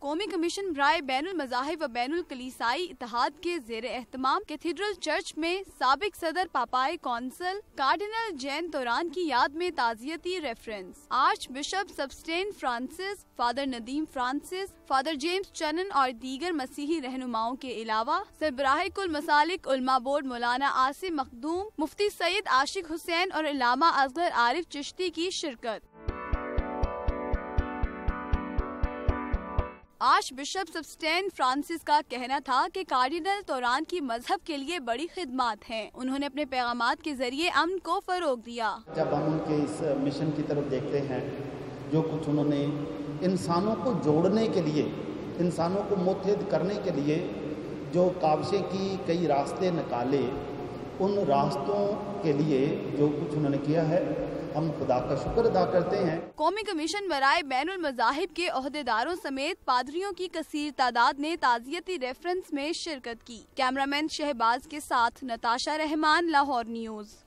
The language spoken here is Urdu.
قومی کمیشن برائے بین المذاہب و بین الکلیسائی اتحاد کے زیر اہتمام کیتھیڈرل چرچ میں سابق صدر پاپائی کونسل کارڈینل جین توران کی یاد میں تعزیتی reference. Archbishop Sebastian Francis, father Nadeem Francis, father James Channan اور دیگر مسیحی رہنماؤں کے علاوہ سربراہ کل مسالک علماء بورڈ مولانا عاصم مخدوم، مفتی سید عاشق حسین اور علامہ اصغر عارف چشتی کی شرکت. آرچ بشپ سبسٹین فرانسس کا کہنا تھا کہ کارڈینل توران کی مذہب کے لیے بڑی خدمات ہیں. انہوں نے اپنے پیغامات کے ذریعے امن کو فروغ دیا. جب ہم ان کے اس مشن کی طرف دیکھتے ہیں، جو کچھ انہوں نے انسانوں کو جوڑنے کے لیے، انسانوں کو متحد کرنے کے لیے جو کاوشیں کی، کئی راستے نکالے، ان راستوں کے لیے جو کچھ انہوں نے کیا ہے، ہم خدا کا شکر ادا کرتے ہیں. قومی کمیشن برائے بین المذاہب کے عہدیداروں سمیت پادریوں کی کثیر تعداد نے تعزیتی ریفرنس میں شرکت کی. کیمرامین شہباز کے ساتھ نتاشا رحمان، لاہور نیوز.